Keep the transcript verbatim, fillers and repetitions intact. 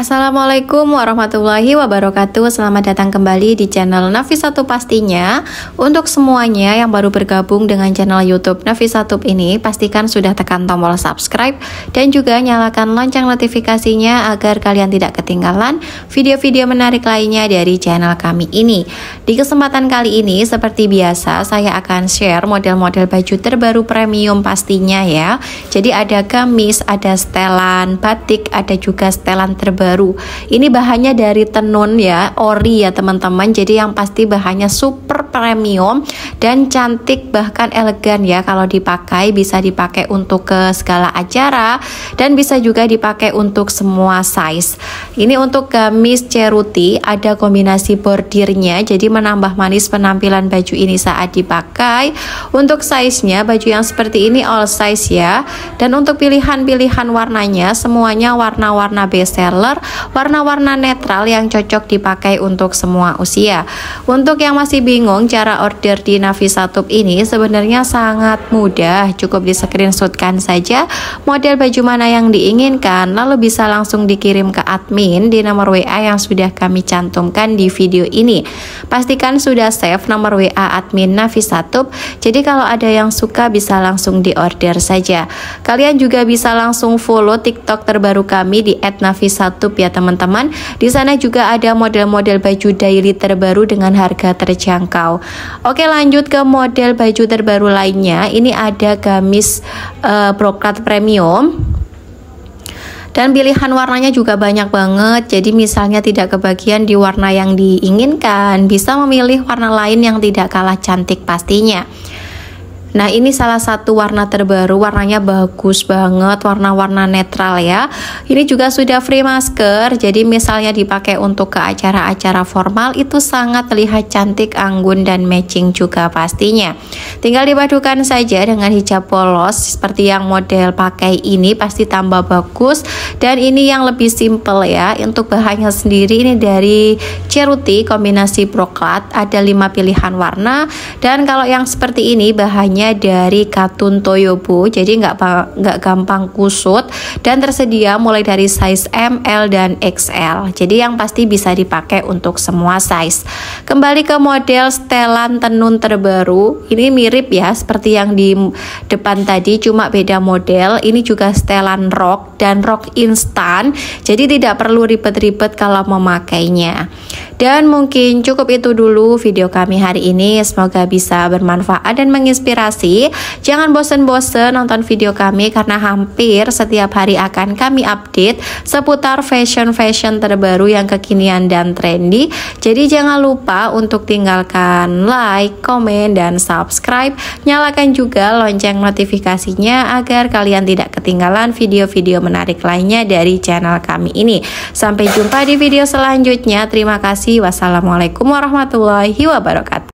Assalamualaikum warahmatullahi wabarakatuh. Selamat datang kembali di channel Nafisatub pastinya. Untuk semuanya yang baru bergabung dengan channel YouTube Nafisatub ini, pastikan sudah tekan tombol subscribe dan juga nyalakan lonceng notifikasinya agar kalian tidak ketinggalan video-video menarik lainnya dari channel kami ini. Di kesempatan kali ini seperti biasa saya akan share model-model baju terbaru premium pastinya ya. Jadi ada gamis, ada setelan batik, ada juga setelan terbaru. Baru. Ini bahannya dari tenun ya, ori ya teman-teman. Jadi yang pasti bahannya super premium dan cantik bahkan elegan ya. Kalau dipakai bisa dipakai untuk ke segala acara dan bisa juga dipakai untuk semua size. Ini untuk gamis ceruti, ada kombinasi bordirnya. Jadi menambah manis penampilan baju ini saat dipakai. Untuk size-nya baju yang seperti ini all size ya. Dan untuk pilihan-pilihan warnanya semuanya warna-warna best seller, warna-warna netral yang cocok dipakai untuk semua usia. Untuk yang masih bingung cara order di Nafisatub ini sebenarnya sangat mudah, cukup di screenshotkan saja model baju mana yang diinginkan, lalu bisa langsung dikirim ke admin di nomor W A yang sudah kami cantumkan di video ini. Pastikan sudah save nomor W A admin Nafisatub, jadi kalau ada yang suka bisa langsung diorder saja. Kalian juga bisa langsung follow TikTok terbaru kami di et nafisatub ya teman-teman. Di sana juga ada model-model baju daily terbaru dengan harga terjangkau. Oke, lanjut ke model baju terbaru lainnya. Ini ada gamis uh, brocade premium. Dan pilihan warnanya juga banyak banget. Jadi misalnya tidak kebagian di warna yang diinginkan, bisa memilih warna lain yang tidak kalah cantik pastinya. Nah, ini salah satu warna terbaru, warnanya bagus banget, warna-warna netral ya. Ini juga sudah free masker, jadi misalnya dipakai untuk ke acara-acara formal itu sangat terlihat cantik, anggun dan matching juga pastinya. Tinggal dipadukan saja dengan hijab polos seperti yang model pakai ini, pasti tambah bagus. Dan ini yang lebih simple ya. Untuk bahannya sendiri ini dari ceruti kombinasi brocade, ada lima pilihan warna. Dan kalau yang seperti ini bahannya dari katun toyobo, jadi nggak nggak gampang kusut dan tersedia mulai dari size M, L dan X L. Jadi yang pasti bisa dipakai untuk semua size. Kembali ke model setelan tenun terbaru, ini mirip ya seperti yang di depan tadi, cuma beda model. Ini juga setelan rok dan rok instan, jadi tidak perlu ribet-ribet kalau memakainya. Dan mungkin cukup itu dulu video kami hari ini. Semoga bisa bermanfaat dan menginspirasi. Jangan bosen-bosen nonton video kami karena hampir setiap hari akan kami update seputar fashion-fashion terbaru yang kekinian dan trendy. Jadi jangan lupa untuk tinggalkan like, komen, dan subscribe. Nyalakan juga lonceng notifikasinya agar kalian tidak ketinggalan video-video menarik lainnya dari channel kami ini. Sampai jumpa di video selanjutnya. Terima kasih. Wassalamualaikum warahmatullahi wabarakatuh.